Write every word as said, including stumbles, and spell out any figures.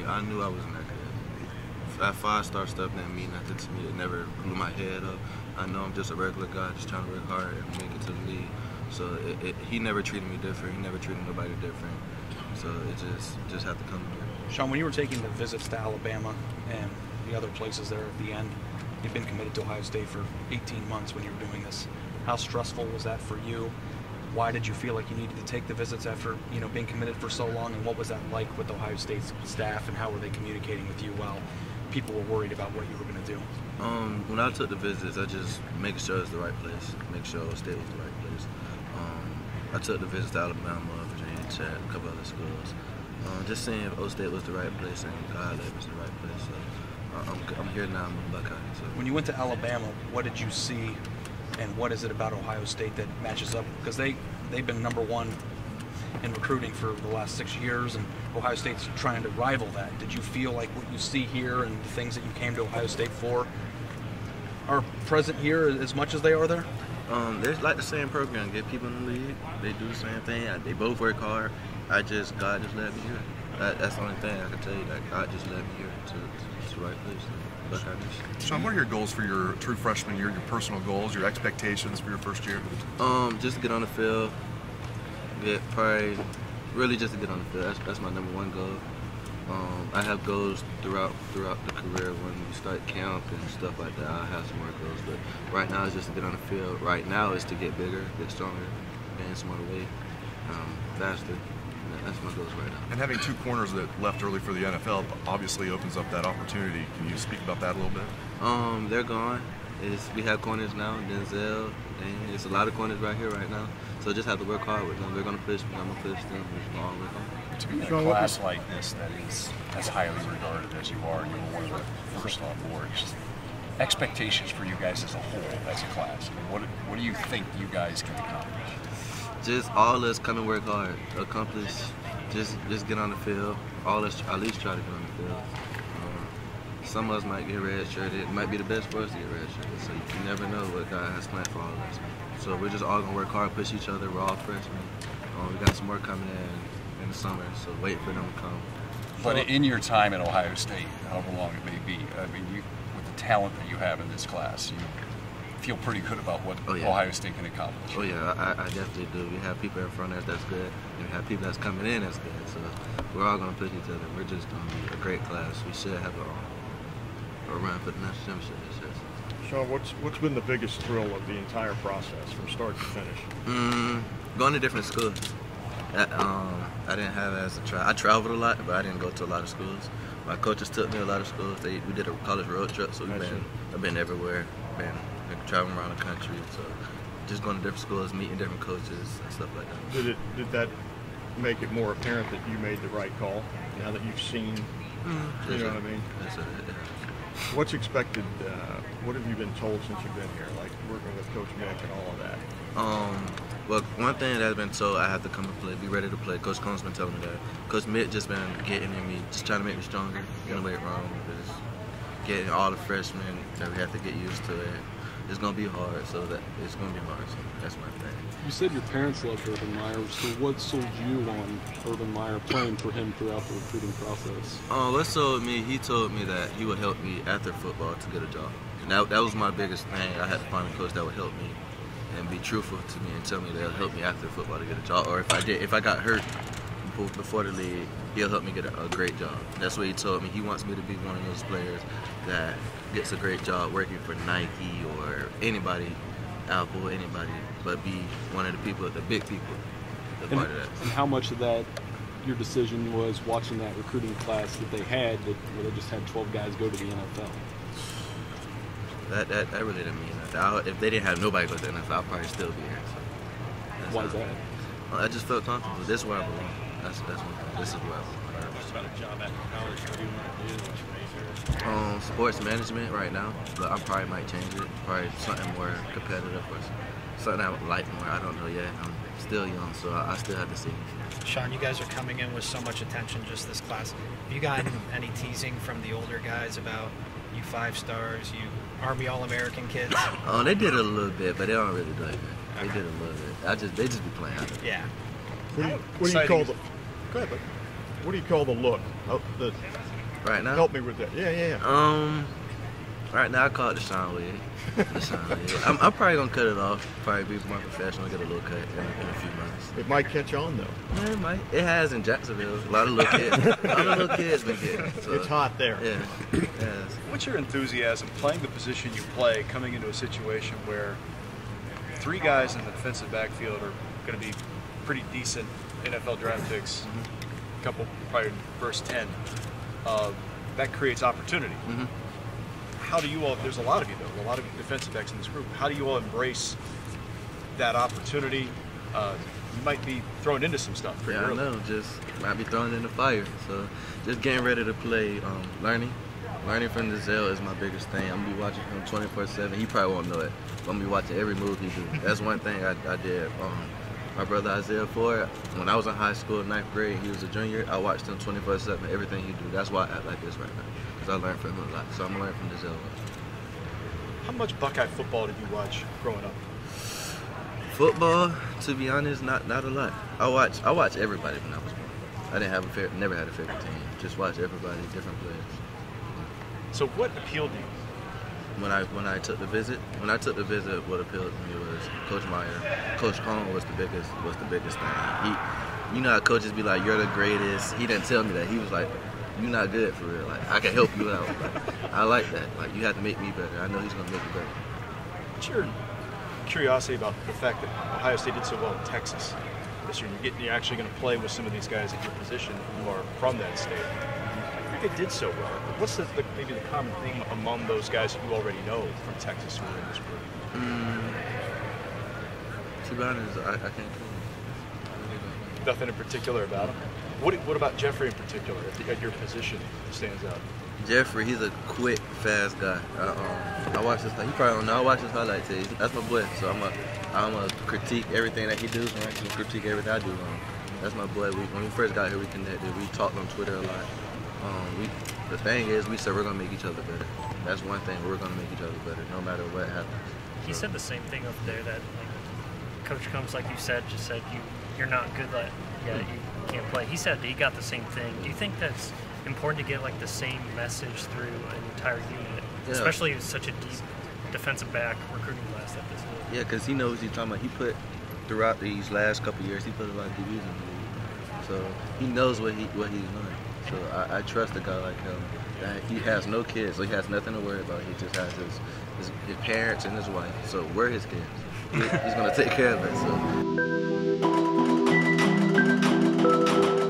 I knew I wasn't that good. That five-star stuff didn't mean nothing to me. It never blew my head up. I know I'm just a regular guy just trying to work hard and make it to the league. So it, it, he never treated me different. He never treated nobody different. So it just just had to come together. Sean, when you were taking the visits to Alabama and the other places there at the end, you've been committed to Ohio State for eighteen months when you were doing this. How stressful was that for you? Why did you feel like you needed to take the visits after, you know, being committed for so long? And what was that like with Ohio State's staff, and how were they communicating with you while people were worried about what you were going to do? Um, when I took the visits, I just making sure it's the right place, make sure Ohio State was the right place. Um, I took the visits to Alabama, Virginia Tech, a couple other schools. Um, just seeing if Ohio State was the right place and God was the right place. So uh, I'm, I'm here now, I'm a Buckeye. So. When you went to Alabama, what did you see, and what is it about Ohio State that matches up? Because they, they've been number one in recruiting for the last six years, and Ohio State's trying to rival that. Did you feel like what you see here and the things that you came to Ohio State for are present here as much as they are there? Um, they're like the same program. Get people in the league. They do the same thing. They both work hard. I just, God just led me here. That, that's the only thing I can tell you. That God just led me here to, to, to the right place. Sean, what are your goals for your true freshman year, your personal goals, your expectations for your first year? Um, just to get on the field, get probably, really just to get on the field. That's, that's my number one goal. Um, I have goals throughout throughout the career. When we start camp and stuff like that, I'll have some more goals. But right now, it's just to get on the field. Right now, is to get bigger, get stronger, gain some more weight, um, faster. That's my goals right now. And having two corners that left early for the N F L obviously opens up that opportunity. Can you speak about that a little bit? Um, they're gone. It's, we have corners now, Denzel, and it's a lot of corners right here right now. So just have to work hard with them. They're going to push me. I'm going to push them. We're going to work hard. To be in a class like this that is as highly regarded as you are, you were one of the first on board. Just expectations for you guys as a whole, as a class. I mean, what, what do you think you guys can accomplish? Just all of us come and work hard, accomplish, just just get on the field. All of us at least try to get on the field. Um, some of us might get red shirted. It might be the best for us to get red shirted. So you never know what God has planned for all of us. So we're just all gonna work hard, push each other. We're all freshmen. Um, we got some more coming in in the summer, so wait for them to come. But in your time at Ohio State, however long it may be, I mean, you, with the talent that you have in this class, you feel pretty good about what oh, yeah. Ohio State can accomplish. Oh yeah, I, I definitely do. We have people in front of us that's good, and we have people that's coming in that's good. So we're all gonna push each other. We're just gonna be a great class. We should have a, a run for the national championship this year. Sean, what's what's been the biggest thrill of the entire process from start to finish? Mm, going to different schools. That, um, I didn't have as a tra I traveled a lot, but I didn't go to a lot of schools. My coaches took me to a lot of schools. They, we did a college road trip, so we've been, I've been everywhere. Been like, traveling around the country, so just going to different schools, meeting different coaches and stuff like that. Did it? Did that make it more apparent that you made the right call now that you've seen? Mm-hmm. You know what I mean? That's it. Yeah. What's expected? Uh, what have you been told since you've been here, like working with Coach Mick and all of that? Um, well, one thing that's been told, I have to come and play, be ready to play. Coach Cohn's been telling me that. Coach Mick just been getting in me, just trying to make me stronger in the weight room. Just getting all the freshmen that we have to get used to it. It's gonna be hard, so that it's gonna be hard. So that's my thing. You said your parents loved Urban Meyer, so what sold you on Urban Meyer playing for him throughout the recruiting process? Oh, what sold me? He told me that he would help me after football to get a job. And that that was my biggest thing. I had to find a coach that would help me and be truthful to me and tell me they'll help me after football to get a job. Or if I did, if I got hurt before the league, he'll help me get a, a great job. That's what he told me. He wants me to be one of those players that gets a great job working for Nike or anybody, Apple, anybody, but be one of the people, the big people, the and, part of that. And how much of that, your decision was watching that recruiting class that they had, that where they just had twelve guys go to the N F L? That, that, that really didn't mean nothing. I, if they didn't have nobody go to the N F L, I'd probably still be here. So why is that? Well, I just felt comfortable. This is where I belong. That's, that's one thing. This is where I belong. Just about a job after college, what do you want to do? What's your major? Um, sports management right now, but I probably might change it. Probably something more competitive or something I would like more. I don't know yet. I'm still young, so I, I still have to see. Sean, you guys are coming in with so much attention just this class. Have you gotten any teasing from the older guys about you five stars, you Army All-American kids? Oh, they did a little bit, but they don't really do it. They did a little bit. I just they just be playing. Yeah. What do you, what do you call the? Go ahead, buddy. What do you call the look? Oh, the Right now? Help me with that. Yeah, yeah, yeah. Um, right now I call it Deshaun Wade. Deshaun Wade. I'm, I'm probably gonna cut it off. Probably be more professional, get a little cut in, in a few months. It might catch on though. Yeah, it might. It has in Jacksonville. A lot of little kids. A lot of little kids been getting. So, It's hot there. Yeah. It has. What's your enthusiasm playing the position you play, coming into a situation where three guys in the defensive backfield are going to be pretty decent N F L draft picks, a couple probably first ten. Uh, that creates opportunity. Mm-hmm. How do you all, there's a lot of you though, a lot of defensive backs in this group. How do you all embrace that opportunity? Uh, you might be thrown into some stuff pretty Yeah, early. I know. Just might be thrown in the fire. So just getting ready to play, um, learning. Learning from Giselle is my biggest thing. I'm gonna be watching him twenty-four seven. He probably won't know it. But I'm gonna be watching every move he do. That's one thing I, I did. Um, my brother Isaiah Ford, when I was in high school, ninth grade, he was a junior. I watched him twenty-four seven, everything he do. That's why I act like this right now. Because I learned from him a lot. So I'm gonna learn from Giselle. How much Buckeye football did you watch growing up? Football, to be honest, not not a lot. I watch I watch everybody when I was born. I didn't have a favorite, never had a favorite team. Just watch everybody, different players. So what appealed to you? When I when I took the visit, when I took the visit, what appealed to me was Coach Meyer. Coach Cohn was the biggest was the biggest thing. He, you know how coaches be like, "You're the greatest." He didn't tell me that. He was like, "You're not good for real. Like I can help you out." Like, I like that. Like you have to make me better. I know he's gonna make me better. What's your curiosity about the fact that Ohio State did so well in Texas this year? You're, getting, you're actually going to play with some of these guys at your position who are from that state. I think they did so well. What's the, the, maybe the common theme among those guys that you already know from Texas who are in this group? Mm, to be honest, I, I can't tell you. Nothing in particular about him? What, what about Jeffrey in particular at, the, at your position stands out? Jeffrey, he's a quick, fast guy. I, um, I watch his. He probably don't know. I watch his highlight tape. That's my boy. So I'm a, I'm a critique everything that he does, and I can critique everything I do. Um, that's my boy. We, when we first got here, we connected. We talked on Twitter a lot. Um, we, the thing is, we said we're gonna make each other better. That's one thing. We're gonna make each other better, no matter what happens. He said the same thing over there that like, Coach Combs, like you said, just said you you're not good at yeah you can't play. He said he got the same thing. Do you think that's important to get like the same message through an entire unit, Yeah. especially with such a deep defensive back recruiting class that this is? Yeah, because he knows what he's talking about. He put throughout these last couple of years, he put a lot of D Bs in the league, so he knows what he what he's doing. So I, I trust a guy like him. That he has no kids, so he has nothing to worry about. He just has his his, his parents and his wife. So we're his kids. He, he's gonna take care of it. So.